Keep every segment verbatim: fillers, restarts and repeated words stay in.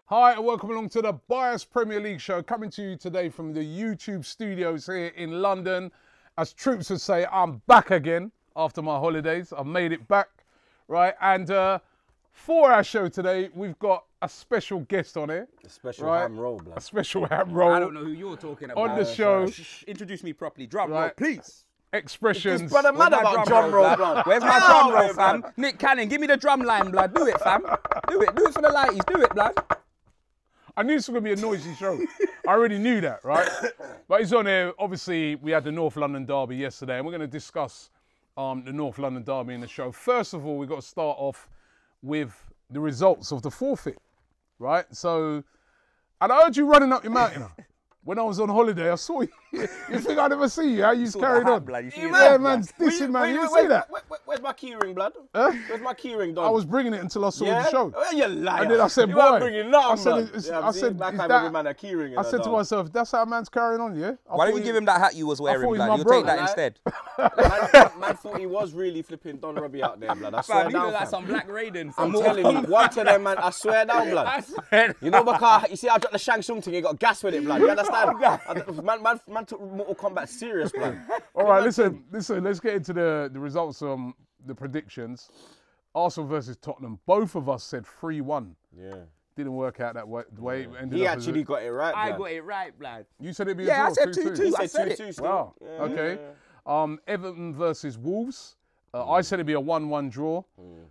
Hi and welcome along to the Bias Premier League show, coming to you today from the YouTube studios here in London. As Troops would say, I'm back again after my holidays. I've made it back, right? And uh, for our show today, we've got a special guest on here. A special right? ham roll, blood. A special ham roll. I don't know who you're talking about. On the show. Shh, introduce me properly. Drum Right. roll, please. Expressions. This brother mad about drum roll, blood. Where's my drum roll, fam? Nick Cannon, give me the drum line, blood. Do it, fam. Do it. Do it for the lighties. Do it, blood. I knew this was going to be a noisy show. I already knew that, right? But he's on here. Obviously, we had the North London Derby yesterday, and we're going to discuss um, the North London Derby in the show. First of all, we've got to start off with the results of the forfeit, right? So, and I heard you running up your mountain. When I was on holiday, I saw you. You think I'd ever see you? How you carried on? Blood. You see You his mad, Yeah, blood? man's dissing, man. You didn't wait, see that? wait, wait, where's my keyring, blood? Huh? Where's my keyring, dog? I was bringing it until I saw yeah? the show. Oh, you liar. And then I said, you boy. ain't bringing nothing, I said, blood. it's- yeah, I said, black is eye that- every man a keyring. I said to myself, that's how man's carrying on, yeah? I Why don't thought you give him that hat you was wearing, thought he was blood? my You'll bro. take that Like- instead. man, man, man thought he was really flipping Don Robbie out there, blood. I swear Fam, you down, look like fam. some Black Raiden. I'm from telling you, one to them, man, I swear down, blood. I swear. You know, because you see, I dropped the Shang Tsung thing, he got gas with it, blood. You understand? I- man, man, man took Mortal Kombat serious, blood. All right, listen, listen, let's get into the, the results from the predictions. Arsenal versus Tottenham. Both of us said three one. Yeah. Didn't work out that way. The way it ended He up as a- actually got it right, I blood. got it right, blood. You said it'd be Yeah, a I draw, said two two. He I said said two it. two still. Wow. Yeah, Okay. yeah. Um, Everton versus Wolves. Uh, I said it'd be a one one draw.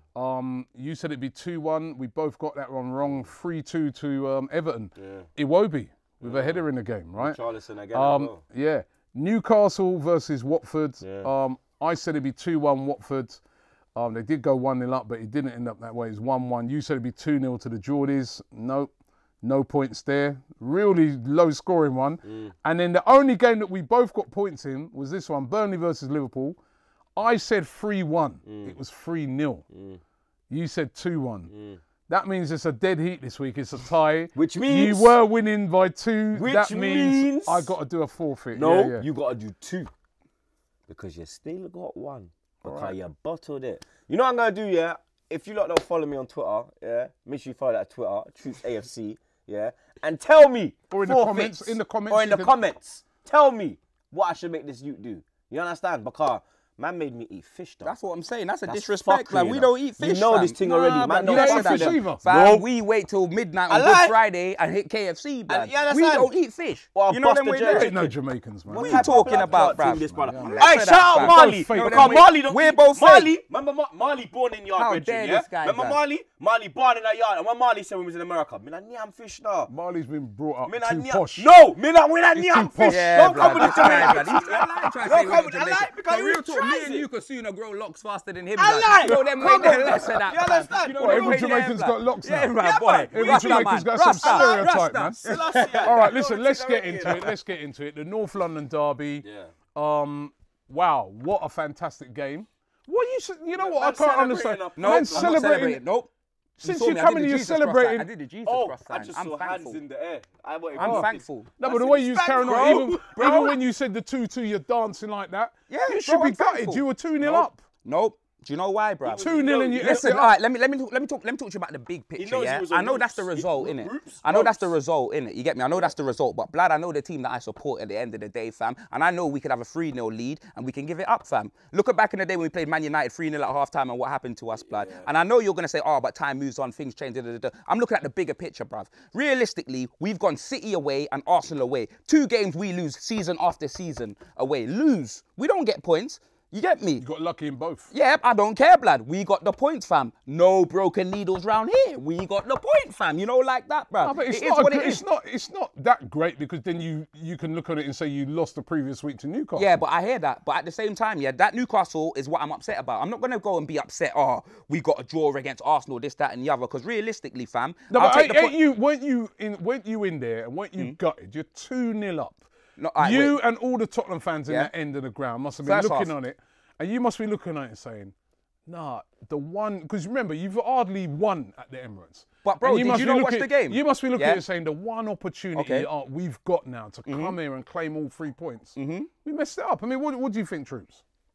Um, you said it'd be two one. We both got that one wrong. three two to um, Everton. Yeah. Iwobi with a header in the game, right? Charlison again. Um, as well. yeah. Newcastle versus Watford. Yeah. Um, I said it'd be two one Watford. Um, they did go one nil up, but it didn't end up that way. It's one one. You said it'd be two nil to the Geordies. Nope. No points there. Really low scoring one. Mm. And then the only game that we both got points in was this one, Burnley versus Liverpool. I said three one. Mm. It was three nil. You said two one. That means it's a dead heat this week. It's a tie. Which means- you were winning by two. Which that means, means- I got to do a forfeit. No, Yeah, yeah. you got to do two. Because you still got one. Because Alright. you bottled it. You know what I'm going to do, yeah? If you lot don't follow me on Twitter, yeah? Make sure you follow that at Twitter, Troops A F C, yeah? And tell me. Or in the forfeits, comments- in the comments Or in you the can- comments. Tell me what I should make this youth do. You understand? Because man made me eat fish, though. That's what I'm saying. That's a That's disrespect, fuckery, man. you We know. don't eat fish. You know fam. this thing already. Nah, Man, but don't you fuck say with that. them. Fam, Nope. we wait till midnight I on Good lie. Friday and hit K F C, blood. you We understand? don't eat fish. Or You know them Buster way Jerry. there. Ain't no Jamaicans, man. What are type you of talking blood about, clot team bruv? this brother? Yeah, man. Hey, Less of shout that, out fam. Marley. Fake. Because No, Marley don't we're eat- both Marley, fake. remember Ma- Marley born in yard, How brethren, dare yeah? this guy, Remember blood? Marley? Marley born in that yard. And when Marley said when we was in America, me not yam fish now. Marley's been brought up Me too not yam- posh. No, me not we not He's yam too fish. posh. Yeah, Don't blood, come with this the guy, Jamaicans. blood. He's- I like trying to Don't say come we're with- I Jamaican. like because But you real talk, me tries and it. you could sooner grow locks faster than him. I blood. like. You know them way Come there on. less of that. You fam. understand? You know Well, them every way there, Jamaican's blood. got locks Yeah, now. right, Yeah, boy. man. Every Rasta, Jamaican's man. got some Rasta, stereotype, man. Rasta. Selassie, yeah. All right, listen, Don't let's sit get around into here. it. Let's get into it. The North London Derby. Yeah. Um, wow, what a fantastic game. What you, s- you know what? I Man can't celebrating understand. up. No, Man I'm not celebrating. celebrating. Nope. Since saw you me, I come did in, the you're Jesus cross sign. celebrating. I did the Jesus Oh, cross I sign. just I'm saw thankful. hands in the air. I wanted I'm to- thankful. No, but That's the way it. you was Thanks, carrying on, bro. even, Bro. even when you said the two two, you're dancing like that. Yeah, you should bro, be I'm gutted. thankful. You were two nil Nope. up. Nope. Do you know why, bro? two nil and you Listen, left all it right, up. let me let me talk, let me talk let me talk to you about the big picture. knows he Yeah, was I on know ropes. that's the He- result, innit? ropes, I know that's the ropes. result, innit? You get me? I know that's the result, but blood, I know the team that I support at the end of the day, fam. And I know we could have a three nil lead and we can give it up, fam. Look at back in the day when we played Man United three nil at half time and what happened to us, blood. And I know you're gonna say, oh, but time moves on, things change. Da, da, da. I'm looking at the bigger picture, bruv. Realistically, we've gone City away and Arsenal away. Two games we lose season after season away. Lose. We don't get points. You get me? You got lucky in both. Yeah, I don't care, blood. We got the points, fam. No broken needles round here. We got the point, fam. You know, like that, bruv. No, but it's It is not, a what gr- it it's is. not. It's not that great because then you you can look at it and say you lost the previous week to Newcastle. Yeah, but I hear that. But at the same time, yeah, that Newcastle is what I'm upset about. I'm not going to go and be upset, oh, we got a draw against Arsenal, this, that, and the other. Because realistically, fam, No, I'll but take ain't, the ain't point. you weren't you in weren't you in there and weren't you gutted? You're two nil up. No, alright, you wait. and all the Tottenham fans in Yeah. that end of the ground must have been First looking half. on it, and you must be looking at it and saying, "Nah, the one." Because remember, you've hardly won at the Emirates. But, bro, And did must you be not watch looking- the game? You must be looking Yeah. at it saying the one opportunity Okay. uh, we've got now to come here and claim all three points. We messed it up. I mean, what, what do you think, Troops?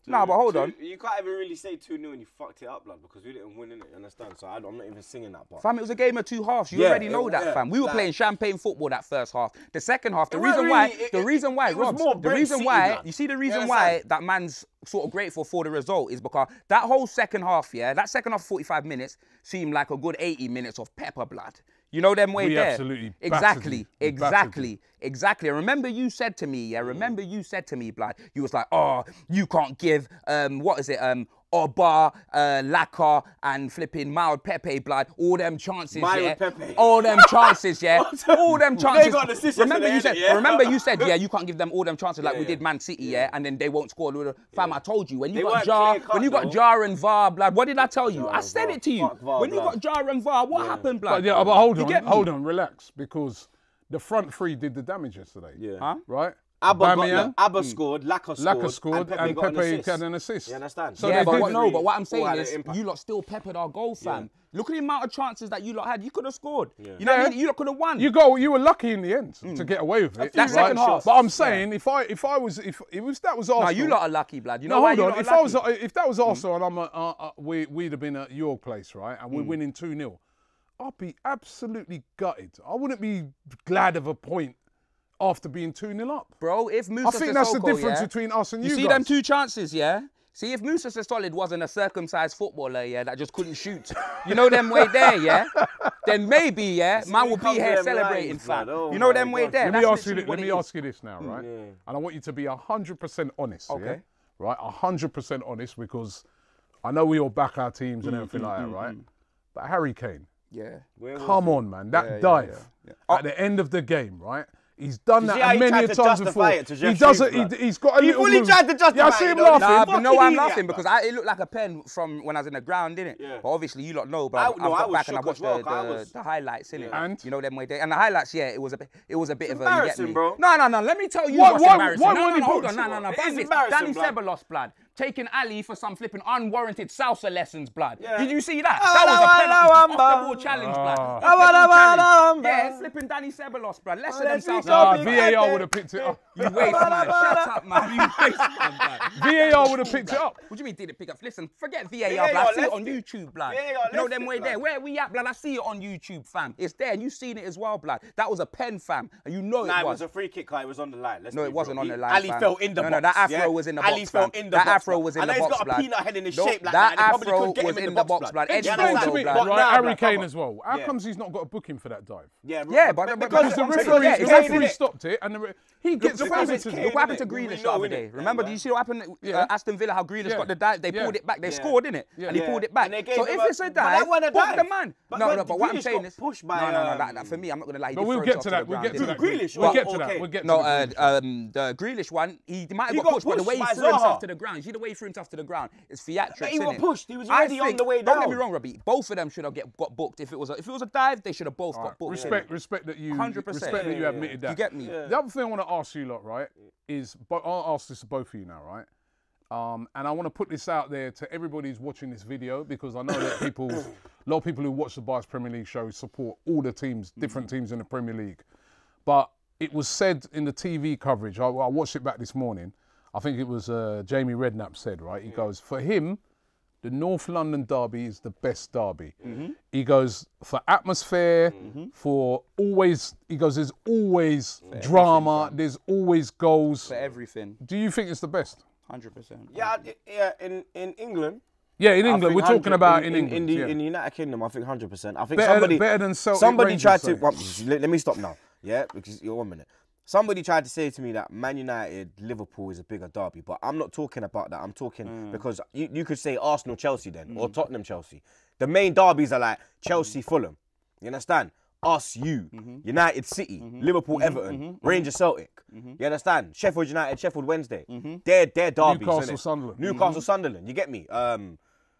Nah, but hold on. You can't even really say two nil and you fucked it up, blood, because we didn't win, innit? You understand? So I, I'm not even singing that part. Fam, it was a game of two halves. You Yeah, already it- know that, yeah, fam. We were like- playing champagne football that first half. The second half, the It reason weren't why, really- it- the it- reason why, it was Robs, more the Brent reason City, why, blood. you see the You reason why understand? that man's sort of grateful for the result is because that whole second half, yeah, that second half forty-five minutes seemed like a good eighty minutes of pepper blood. You know them way We there. absolutely battered exactly, you. We battered exactly, exactly. I remember you said to me, yeah. Remember you said to me, blood. You was like, oh, you can't give um, what is it, um. Oba, uh, Laka, and flipping Mild Pepe, blood. All them chances, Mild yeah. Pepe. All them chances, yeah. All them chances. got the assist remember yesterday, you said, innit, yeah? remember you said, yeah, you can't give them all them chances like Yeah, we did yeah. Man City, yeah, and then they won't score. Fam, I told you when you They got weren't Jar, clear cut, when you got though. Jar and V A R, blood. What did I tell you? Jar I and said V A R. it to you. Fuck V A R, When you blood. got Jar and V A R, what happened, blood? But yeah, but hold You on, get me? hold on, relax, because the front three did the damage yesterday. Yeah. Huh? Right? Abba, got, Aubameyang, look, Abba scored, Laka scored, Laka scored, and Pepe, and got Pepe an assist. had an assist. You understand? So yeah, they but did- what, no, but what I'm all saying had an is, impact. you lot still peppered our goal, fam. Look at the amount of chances that you lot had. You could have scored. You know what Yeah. I mean? You lot could have won. You go. You were lucky in the end to get away with it. That right? second half. But I'm saying, if I if I was if it was that was Arsenal. no, you lot are lucky, blood. You know No, why hold you on. lot are If I was lucky? if that was Arsenal and I'm a, uh, uh, we we'd have been at your place, right, and we're winning two nil, I'd be absolutely gutted. I wouldn't be glad of a point after being two nil up. Bro, if Musa I think that's the Sissoko, difference yeah, between us and you, You see guys. them two chances, yeah? See, if Musa Solid wasn't a circumcised footballer, yeah, that just couldn't shoot, you know them way there, yeah? Then maybe, yeah, man when will it be comes to here them celebrating, lines, fam. blood, oh You know my them way gosh. there. Let me That's ask you. literally Let what me it ask you this now, right? Yeah. And I want you to be hundred percent honest. Okay. Yeah? Right, hundred percent honest, because I know we all back our teams and Mm, everything like that, right? But Harry Kane, Yeah. Where was come he? on, man, that Yeah, yeah, dive yeah, yeah. at the end of the game, right? He's done You see that how he many tried a to times justify before. it to He Jeff does it. Shane's He, he's got a He little. fully move. tried to justify Yeah, I see it, him though. laughing. Nah, but no, Fucking I'm idiot, laughing bro. because I, it looked like a pen from when I was in the ground, didn't it? Yeah. But obviously you lot know, but I- I've no, I got was back and I shook watched as well, the, 'cause I the, was- the highlights, innit? And? You know them way there. And the highlights, yeah, it was a bit, it was a bit of a, you get embarrassing, me? bro. No, no, no, let me tell you Why- what's why- embarrassing. why no, won't no, he no, hold put- on, no, no, no. It Bad is bits. embarrassing, Danny blood. Ceballos, blood. Taking Ali for some flipping unwarranted salsa lessons, blood. Yeah. Did you see that? Ah, That was a ah, penalty. ah, Off the ah, ball challenge, blood. ah. Off the Ah, ball ah, challenge. ah, Yeah, ah. flipping Danny Ceballos, blood. Lesser Oh, than let's be salsa. Nah, Big V A R Ed. would have picked it up. You waste, man. Shut up, man. You waste, man, blood. V A R would have picked it up. What do you mean did it pick up? Listen, forget V A R, V A R blood. I see it left on it. YouTube, blood. V A R You know left them it, way there. blood. Where we at, blood? I see it on YouTube, fam. It's there. And you seen it as well, blood. That was a pen, fam. And you know Nah, it it was. was a free kick, car. It was on the line. Let's No, be it wasn't real. on He- the line, Ali fam. fell in the No, box. no, that afro yeah? was in the Ali box, fell fam. in the That box. afro blood. was in I the know he's box, got a blood. peanut head in his No, shape like that that. and he probably afro couldn't get was him in the the box, box, blood. blood. Yeah, Exposed, Explain that's to though, me, blood. right? nah, Harry blood, Kane come as well. on. How Yeah. comes he's not got a booking for that dive? Yeah, Yeah, but- but but- Because the but- referee, yeah, the exactly. referee stopped it, and the re- he gets because favouritism. it's Kane, Look what happened to innit? We- we Grealish the know, other innit? day. Remember, Yeah, did you see what happened? Uh, Yeah. Aston Villa, how Grealish Yeah. got the dive. They Yeah. pulled it back. They Yeah. scored, innit? Yeah. And he Yeah. pulled it back. And they gave So him if a- it's a but dive, that wasn't a book dive. the man. But- No, but no, but what I'm Grealish saying got is, pushed by, no, no, no, um, that, that for me, I'm not gonna lie. He But did we'll throw get himself to the that. We'll ground, get to didn't that. he? Grealish, We'll oh, get to that. okay. We'll get to No, the uh, Grealish. um, the Grealish one, he might have He got, got pushed, but the pushed way he by threw himself Zaha. to the ground, you see the way he threw himself to the ground, it's theatrics, He got innit? pushed. He was I already on think- the way Don't get me down. wrong, Robbie. Both of them should have get got booked. If it was a, if it was a dive, they should have both got booked. Respect, respect that you, one hundred percent. respect that you Yeah, admitted that. You get me? The other thing I want to ask you lot, right, is, but I'll ask this to both of you now, right? Um, and I want to put this out there to everybody who's watching this video, because I know that people, a lot of people who watch the Bias Premier League show support all the teams, different teams in the Premier League. But it was said in the T V coverage, I, I watched it back this morning, I think it was uh, Jamie Redknapp said, right, he goes, for him, the North London derby is the best derby. Mm-hmm. He goes, for atmosphere, for always, he goes, there's always drama, there's always goals. For everything, Do you think it's the best? one hundred percent. Yeah, I- yeah. In in England. Yeah, in I England, think we're talking 100 about in, in, in, England. in the yeah. in the United Kingdom. I think one hundred percent. I think Better- somebody better than Celtic somebody Rangers, tried to. sorry. Well, let, let me stop now. Yeah, because you're one minute. Somebody tried to say to me that Man United Liverpool is a bigger derby, but I'm not talking about that. I'm talking Mm. because you, you could say Arsenal Chelsea then, or Tottenham Chelsea. The main derbies are like Chelsea Fulham. You understand? Us, you, Mm-hmm. United City, Liverpool Everton, Rangers Celtic. Mm-hmm. You understand? Sheffield United, Sheffield Wednesday. They're, they're derbies. Newcastle, innit? Sunderland. Newcastle Sunderland. You get me? Um,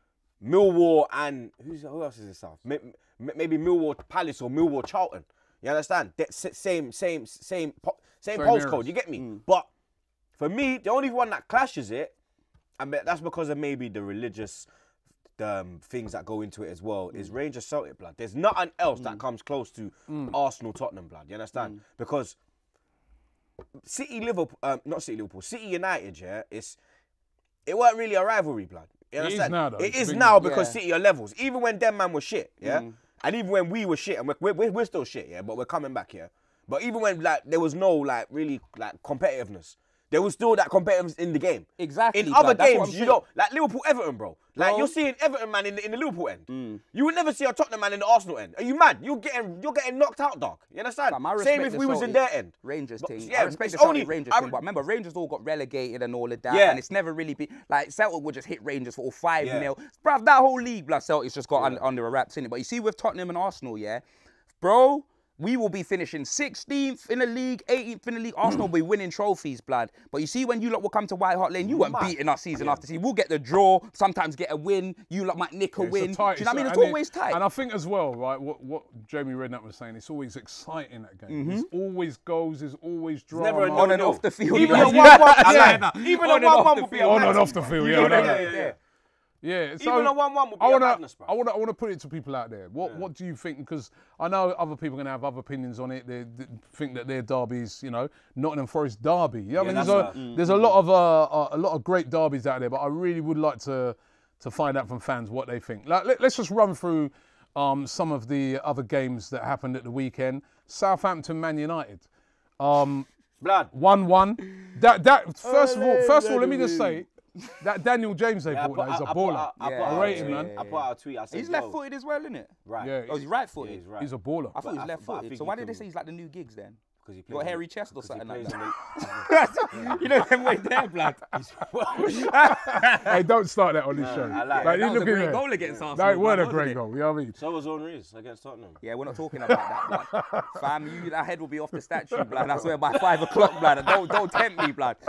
Millwall and who's who else is this stuff? Maybe Millwall Palace or Millwall Charlton. You understand? That s- same, same, same, po- same Same postcode. eras. You get me? But for me, the only one that clashes it, and that's because of maybe the religious um, things that go into it as well, is Rangers Celtic blood. There's nothing else that comes close to Arsenal Tottenham blood. You understand? Because City Liverpool, um, not City Liverpool, City United, yeah, it's it weren't really a rivalry, blood. You It is understand? now, though. It It's is big now now. because Yeah. City are levels. Even when them man was shit, yeah? And even when we were shit, and we're, we're, we're still shit, yeah? But we're coming back, yeah? But even when, like, there was no, like, really, like, competitiveness, there was still that competitiveness in the game. Exactly, In blood, other that's what games, I'm you saying. don't, like, Liverpool-Everton, bro. Like, Bro. you're seeing Everton, man, in the, in the Liverpool end. You would never see a Tottenham man in the Arsenal end. Are you mad? You're getting, you're getting knocked out, dog. You understand? Fam, I Same respect if the we was in Celtic their end. Rangers But, thing. yeah, I respect it's the Celtic only- Rangers I- thing, but remember, Rangers all got relegated and all of that, Yeah. and it's never really been like Celtic would just hit Rangers for all five Yeah. nil. Bruv, that whole league, blood, Celtic's just got under, under a wraps in it. But you see with Tottenham and Arsenal, yeah, bro. We will be finishing sixteenth in the league, eighteenth in the league. Arsenal will be winning trophies, blood. But you see, when you lot will come to White Hart Lane, you weren't Mad. beating us season after season. We'll get the draw, sometimes get a win. You lot might nick a It's win. a tight- Do you know what I mean? It's and it- always tight. And I think as well, right, what, what Jamie Redknapp was saying, it's always exciting, that game. There's always goals, there's always drama. never a On and no-no. off the field. Even blood. a one-one, Yeah. yeah. Even On a and off one-one the would be a field. On and madness. off the field, You yeah, know I know that? that. Yeah, yeah, yeah. Yeah, so Even a one-one would be I a wanna, madness, bro. I want to, I want to put it to people out there. What, what do you think? Because I know other people are gonna have other opinions on it. They, they think that their derbies, you know, Nottingham Forest derby. You know, what I mean, that's there's, a, right. Mm, there's a lot of uh, uh, a lot of great derbies out there, but I really would like to to find out from fans what they think. Like, let, let's just run through um, some of the other games that happened at the weekend. Southampton, Man United. Um, Blood. one one. That that first of all, first of all, let me just say that Daniel James they Yeah, I bought put- that is a I- I put baller. out- I Yeah. put out I a rate him, tweet. man. I put out a tweet. I said, He's yo, left-footed as well, isn't it? Right. Yeah, Oh, he's Yeah, right-footed. he's right. He's a baller. I thought he was But I- but I left-footed. think So he why did they can- say he's like the new Giggs then? Because he You got plays hairy in- chest or because he something like plays that? in the- You know them way there, blood. Hey, don't start that on this show. I like Like, it. you That was a look at great that. goal against No, Arsenal. it weren't blood, a great wasn't it? goal. You know what I mean? So was Henry's against Tottenham. Yeah, we're not talking about that, blood. Fam, you, that head will be off the statue, blood. I swear by five o'clock, blood. Don't, don't tempt me, blood.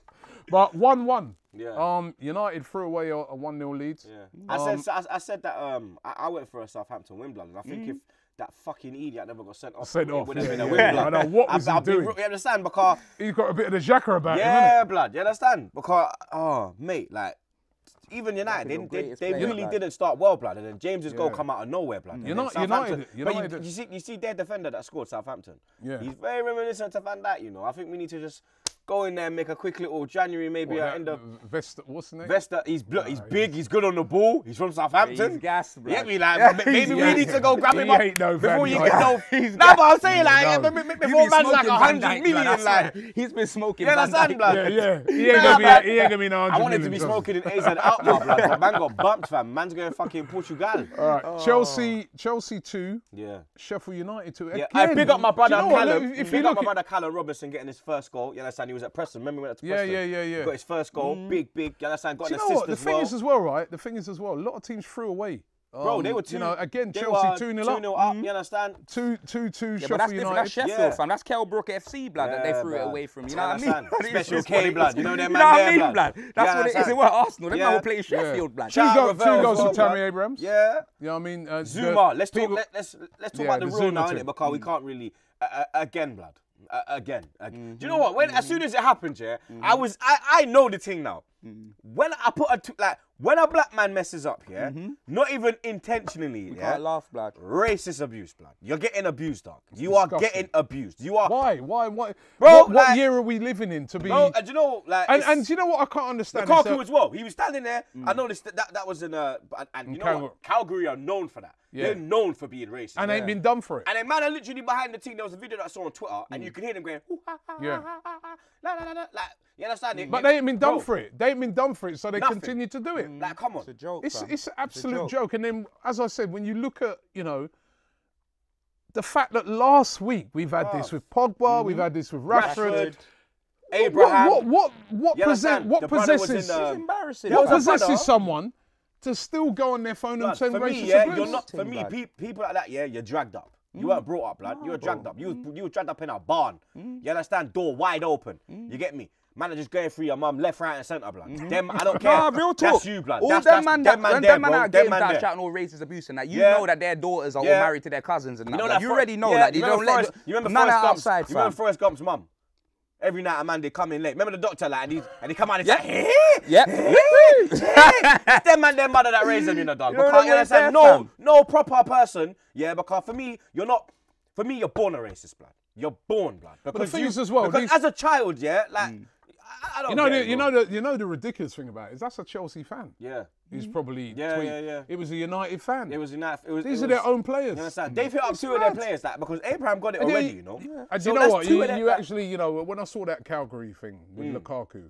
But one one. Yeah. Um, United threw away a, a one nil lead. Yeah. I said I, I said that um I, I went for a Southampton win, blood, and I think if that fucking idiot never got sent off, Sent it off, would have yeah, been a yeah, win, yeah. blood. I know, what was I, he I'd be doing? re- You understand? Because He's got a bit of the Xhaka about yeah, him, blood. You understand? Because oh mate, like. Even United, your they, they, greatest they player, really blood. didn't start well, blood, and then James's goal Yeah. come out of nowhere, blood. And then United- Southampton- United- but you- United- you, see, you see their defender that scored Southampton. Yeah. He's very reminiscent of Van Dijk, you know. I think we need to just go in there and make a quick little January, maybe innit? uh, in the Vesta, what's the name? Vesta. He's blo- he's Nah, big. He's good on the ball. He's from Southampton. He's gassed, blood. Yeah, me like Yeah, maybe he's we gassed. need to go grab him He up ain't no before Van you Dijk. get no. He's Nah, but I'm saying like No. yeah, b- b- He before be man's like smoking a Van hundred Dijk, million, blood, I like. swear. He's been smoking You Van understand, Dijk. blood? Yeah, yeah. He ain't Nah, gonna but- be. He ain't gonna be in a hundred I wanted to million, be trust me. smoking in A Z out now, blood. But man got bumped, fam. Man's going fucking Portugal. All right, Chelsea, Chelsea two, Yeah. Sheffield United two. Yeah, Again, I big up my brother do you know what? Callum. If you Big up look my at- brother Callum Robinson getting his first goal. You understand? He was at Preston. Remember we went to Yeah, Preston? yeah, yeah, yeah. Got his first goal. Big, big. You understand? Got Do an you know assist what? The as thing well. is as well, right? The thing is as well. A lot of teams threw away. Bro, Um, they were two. You know, again, they Chelsea were two nil two up. nil up. You understand? Two, two, two. Yeah, Sheffield but that's different. United. That's Sheffield, Yeah. fam. That's Kelbrook F C, blood, that they Yeah, threw it blood. away from. You You know what I mean? understand? It's Special just K, what it blood. is. You know them You man know what there, I mean, blood. blood? You That's what it is. understand? It was Arsenal. Them Yeah. man were playing Sheffield, blood. Two, Shout go, out two Ravel goals as to well, Tammy blood. Abrams. Yeah. You know what I mean? Uh, the Zuma. Let's talk. people- Let, let's let's talk Yeah, about the the rule Zuma now, thing. innit? Because we can't really. Uh, uh, again, blood. Uh, again. Uh, Do you know what? When as soon as it happened, yeah, I was. I I know the thing now. When I put a t- like when a black man messes up, yeah, not even intentionally, You yeah. can't laugh, blood. Racist abuse, blood. You're getting abused, dog. You are disgusting. getting abused. You are. Why? Why? Why? Bro, what, what like- year are we living in to be? Bro, and you know, like. and, it's- and do you know what I can't understand? is Lukaku that- as well. He was standing there. I noticed that that, that was in a. And, and you know Calgary. what? Calgary are known for that. Yeah. They're known for being racist. and ain't been done for it. And then man are literally behind the team. There was a video that I saw on Twitter, and you can hear them going, "Ooh, ha, ha, Yeah. ha, ha, ha, la, la, la, la," like, you understand? It- But it- they ain't been done bro, for it. They ain't been done for it, so they Nothing. continue to do it. Like, come on. It's a joke, It's fam. it's an absolute joke. joke. And then, as I said, when you look at you know the fact that last week we've had this Oh. with Pogba, we've had this with Rashford. Rashford, What Abraham. what what what, You possess, understand? what The brother was in possesses the- It's embarrassing. There what was a possesses brother- someone to still go on their phone and Blood, send for racist me, yeah, abuse? you're not. For Thing, me, blood. pe- people like that, yeah, you're dragged up. You weren't brought up, blood. You were dragged up. You was you were dragged up in a barn. You understand? Door wide open. You get me? Man are just going through your mum, left, right, and centre, blood. Them, I don't care. Nah, real talk. That's you, blood. All that's, them that's, man, them that, man them there, man bro. out Them game man that there. shouting all racist abuse and that. You Yeah. know that their daughters are Yeah. all married to their cousins and that. You know blood. that you Fro- already know yeah, that. You, you don't remember let Forrest, you remember none Forrest of Gump's, outside, you remember fam. Forrest Gump's mum? Every night a man they come in late. Remember the doctor like and he and he come out and Yeah. say, hey, Yep. it's them man, them mother that raised them, you know, dog. You know Because them you way understand, there, no, fam. no proper person, yeah. Because for me, you're not. For me, you're born a racist, blood. You're born, blood. Because the thing you, is as well, because these- as a child, yeah, like. I, I don't You know, get the, it, you bro. know the, you know the ridiculous thing about it is that's a Chelsea fan. Yeah. He's probably Yeah, tweet- yeah, yeah. It was a United fan. It was enough. It was. These it are was, their own players. You understand? They've hit up It's two of their mad. players that because Abraham got it And already, then- you know. And So you know that's what? two You, of their- you that- actually, you know, when I saw that Calgary thing with Mm. Lukaku,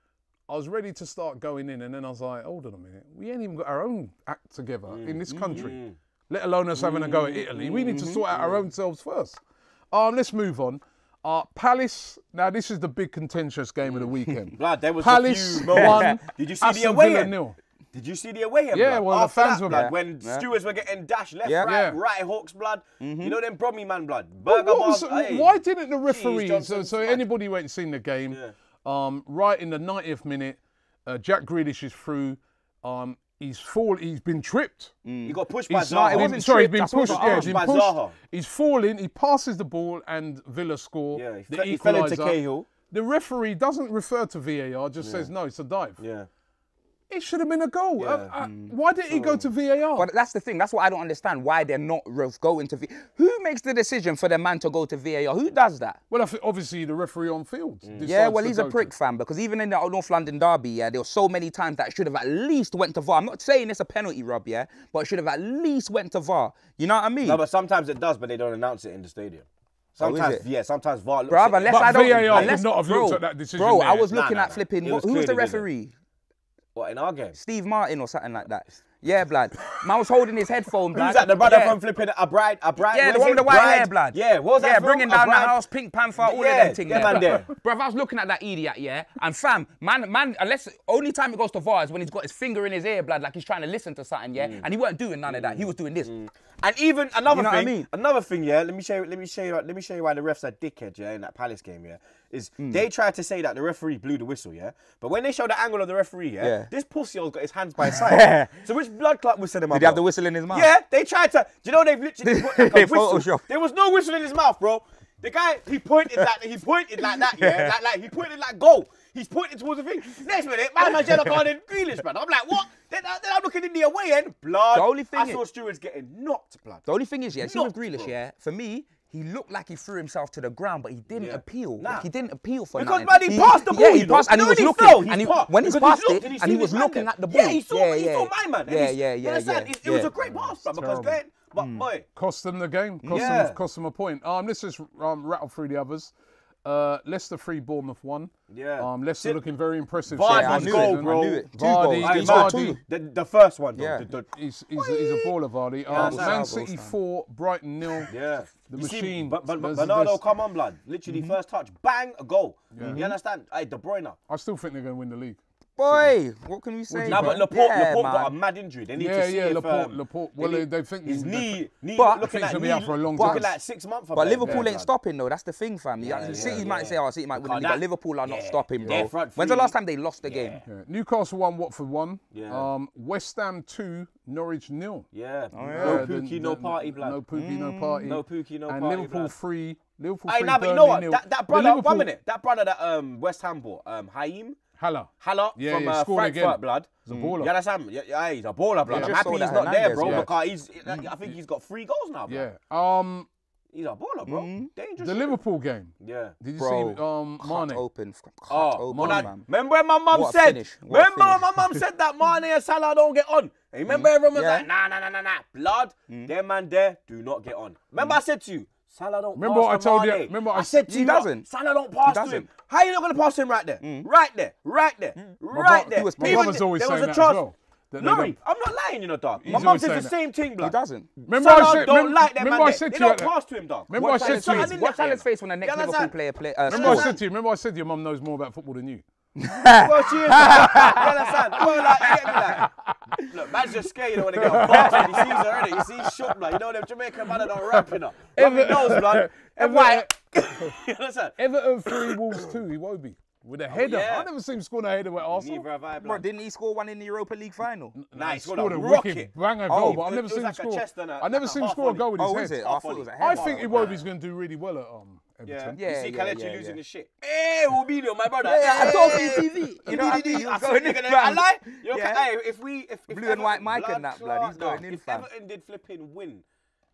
I was ready to start going in, and then I was like, hold on a minute, we ain't even got our own act together Mm. in this country, let alone us having a go at Italy. We need to sort out our own selves first. Um, let's move on. Uh, Palace. Now this is the big contentious game of the weekend. Blood, there was Palace a few moments. won. Did you see Aston the away Villa end? nil. Did you see the away end? Yeah, blood? well, the After fans that, were blood, there. when Yeah. stewards were getting dashed left, Yeah. right, Yeah. right, Hawks blood. You know them Bromley man blood. But Burger what was- bars. Hey. why didn't the Cheese referee? So, Johnson's so mad. anybody who ain't seen the game, Yeah. um, right in the ninetieth minute, uh, Jack Grealish is through. Um, he's fall. He's been tripped. He got pushed by He's Zaha. it wasn't sorry, he's tripped, been that's what pushed. got Yeah, asked. he's By been pushed. Zaha. He's falling. He passes the ball, and Villa score. Yeah, he, the fe- he fell into equaliser. Cahill. The referee doesn't refer to V A R. Just says no, it's a dive. Yeah. It should have been a goal. Yeah. Uh, uh, Why didn't he go to V A R? But that's the thing. That's what I don't understand. Why they're not ref- going to V. Who makes the decision for the man to go to V A R? Who does that? Well, I think obviously the referee on field. Mm. Yeah, decides well, to he's a go to- prick fan because even in the North London derby, yeah, there were so many times that should have at least went to V A R. I'm not saying it's a penalty, Rob, yeah, but it should have at least went to V A R. You know what I mean? No, but sometimes it does, but they don't announce it in the stadium. Oh, is Sometimes, it? yeah, sometimes V A R looks Bruv, at it. unless But I don't, V A R unless, could not have bro, looked at that decision Bro, I there. was Nah, looking nah, at nah. flipping. It Who was was the clearly given. referee? What, in our game? Steve Martin or something like that. Yeah, blood. Man was holding his headphone, blood. Who's that? The brother Yeah. from flipping a bride, a bride. Yeah, what the is one it? with the white Bride? hair, blood. Yeah, what was that Yeah, film? bringing A down the Bride? house, Pink Panther, all Yeah, of them things. yeah, man, there. Bruv, I was looking at that idiot, yeah, and fam, man, man, unless only time it goes to V A R is when he's got his finger in his ear, blood, like he's trying to listen to something, yeah, and he weren't doing none of that. He was doing this. And even another You know what I thing, mean? another thing, yeah. Let me show you. Let me show you. Let me show you why the refs are dickheads, yeah, in that Palace game, yeah. Is they tried to say that the referee blew the whistle, yeah. But when they show the angle of the referee, yeah, Yeah. this pussy got his hands by his side. So which blood clot whistle him? Did he have the whistle in his mouth? Yeah, they tried to. Do you know they've literally put like a They whistle? Photoshop. There was no whistle in his mouth, bro. The guy, he pointed like he pointed like that, yeah, like, like he pointed like go. He's pointing towards the thing. Next minute, man, man, yellow card in Grealish, man. I'm like, what? Then, then I'm looking in the away end, blood. The only thing I is- saw stewards getting knocked, blood. The only thing is, yeah, see with Knocked, Grealish, bro. yeah, for me, he looked like he threw himself to the ground, but he didn't Yeah. appeal. Nah. Like, he didn't appeal for Because, nothing. man, he passed the ball, Yeah, he you know. passed, and You he know was when he looking. fell, he and he, passed. when he's Because passed he looked it, and he and he seen was his man looking there. at the ball. Yeah, he saw, yeah, he yeah. saw my man. and Yeah, he's- yeah, you yeah, understand? yeah. It, it was yeah. a great pass, bro, because terrible. going, but boy, Cost them the game. Cost Yeah. them. Cost them a point. Um, let's just um, rattle through the others. Uh, Leicester three, Bournemouth one. Yeah. Um, Leicester See- looking very impressive. Vardy's so Yeah, I far knew this it. goal, season. bro. I knew it. Two Vardy, goals. Hey, He Vardy, scored two. the, the first one, though. Yeah. The, the, He's, he's, a, he's a baller, Vardy. Um, that's Man how it City goes, four, Brighton nil. yeah. The You see, machine. but, but, but There's- Bernardo, there's- come on, blood. Literally, first touch, bang, a goal. You understand? Hey, De Bruyne. I still think they're going to win the league. Boy, what can we say? No, but bro? Laporte, Yeah, Laporte got a man. mad injury. They need Yeah, to see yeah, if Laporte, um, Laporte. they Well, need- they think his he's- knee, knee But- looking I think like he's gonna be knee, out for a long looking time. like six months. But Liverpool ain't stopping though. That's the thing, fam. Yeah, Yeah, yeah, City yeah. might say, "Oh, City might win the Because league," but that- Liverpool are not yeah, stopping, yeah. bro. Their front When's the three- last time they lost the game? Yeah. Newcastle one, Watford one. Yeah. Um, West Ham two, Norwich nil. Yeah. yeah. No Uh, the- Pookie, no the- party, blood. No Pookie, no party. No Pookie, no and party, Liverpool blood. three. Liverpool Hey, three. nah, but you know what? Burnley nil. That, that But brother, Liverpool, one minute. That brother that um West Ham bought, um Haim Haller. Haller Yeah, from yeah, uh, scored Frankfurt, again. blood. He's a baller. You understand? Yeah, yeah, he's a baller, blood. They I'm just happy sold he's that not there, Hernandez, bro, yeah. because he's. I think he's got three goals now, bro. Yeah. Um, He's a baller, bro. Dangerous. the Liverpool game. Yeah. Did you Bro, see um, cut Mane? open, cut Oh, open, but I, man. remember when my mum What a said, finish, what a remember when my finish. mum said that Mane and Salah don't get on? And remember everyone was Yeah. like, nah, nah, nah, nah, nah, blood, them man there do not get on. Remember I said to you, Salah don't Remember pass what I to told you- Mane. remember I I s- said to He you, doesn't. look, Salah don't pass to doesn't. him. How you not going to pass to him right there? Right there, right there, right bro- there. he was My Even brother's always there was saying a that chance. as well. that they Laurie, don't- I'm not lying, you know, dog. My He's mum always says the saying same thing, blood. He doesn't. Remember I Salah said- don't remember- like them remember man I there. said They to you don't at- pass to him, dog. Remember I Watch said Salah's to you- face. Something Watch in Salah's there. face when the next You Liverpool understand? player play. Uh, Remember I scores. said to you. Remember I said your mum knows more about football than you. Well, she is. You understand? Well, like, you get me, like, look, man's just scared. You don't want to get a box. He sees her already. He sees shook, blood. You know them Jamaican man that don't rap, you know. Every knows, blood. And why? You understand? Everton three, Wolves two. Iwobi with a header. yeah. I never seen him score a header with Arsenal. Neither have I, Bro, blood. didn't he score one in the Europa League final? Nah, he He scored scored a a rocket. wicked banger Oh, goal, but I've it never was seen him like a score. chest and a- I like never a seen him half score a volley. goal with his Oh, head. is it? I Half thought it was a volley. head. I think Iwobi's going to do really well at um, Yeah. Everton. Yeah, You see yeah, Kelechi yeah, losing yeah. the shit. Hey, Rubinho, my brother. Yeah, I Hey, told hey, you T V. You know what I mean? He I was said, going nigga, in, I fam. lie. You Yeah. Hey, if we, if, if Blue and white mic Everton- and that, blood, he's clot, going in, If fam. Everton did flipping win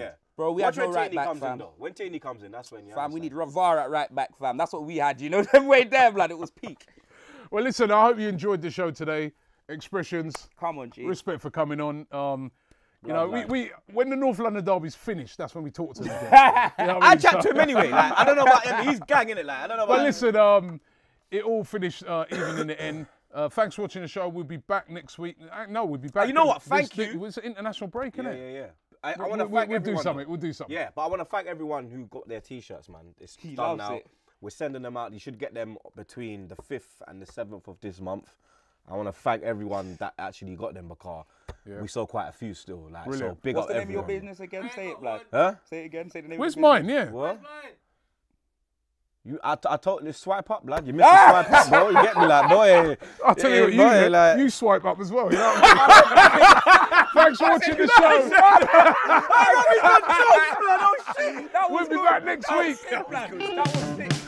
Yeah. Bro, we Watch had no when right Tierney back, comes fam. in, though. When Tierney comes in, that's when you Fam, we need understand. Ravar at right back, fam. That's what we had. You know them way there, blood. It was peak. Well, listen, I hope you enjoyed the show today. Expressions, Come on, G. respect for coming on. Um, You know, we, Bloodline. we when the North London derby's finished, that's when we talk to them again. You know what I mean? chat So- to him anyway. Like, I don't know about him. He's gang in it. Like, I don't know about But him. listen, um, it all finished uh, even in the end. Uh, thanks for watching the show. We'll be back next week. Uh, No, we'll be back. you know what? this- Thank this- you. It's an international break, isn't Yeah, it? yeah, yeah. I, I We'll, want to we'll, thank we'll do everyone, something. though. We'll do something. Yeah, but I want to thank everyone who got their T-shirts, man. It's He done loves now. it. We're sending them out. You should get them between the fifth and the seventh of this month. I want to thank everyone that actually got them because we saw quite a few still. Like, so Brilliant. big What's up the name of your everyone. business again? Say it, blood. Huh? Say it again. Say the name Where's of your business. mine? Yeah. What? You, I, I told you swipe up, lad. You missed the swipe up, bro. You get me, like, boy. I'll tell you yeah, what, you, boy, did. like, you swipe up as well. You know what I'm saying? Thanks for watching the show. That was We'll be good. back next That was week. sick, blood. That was sick.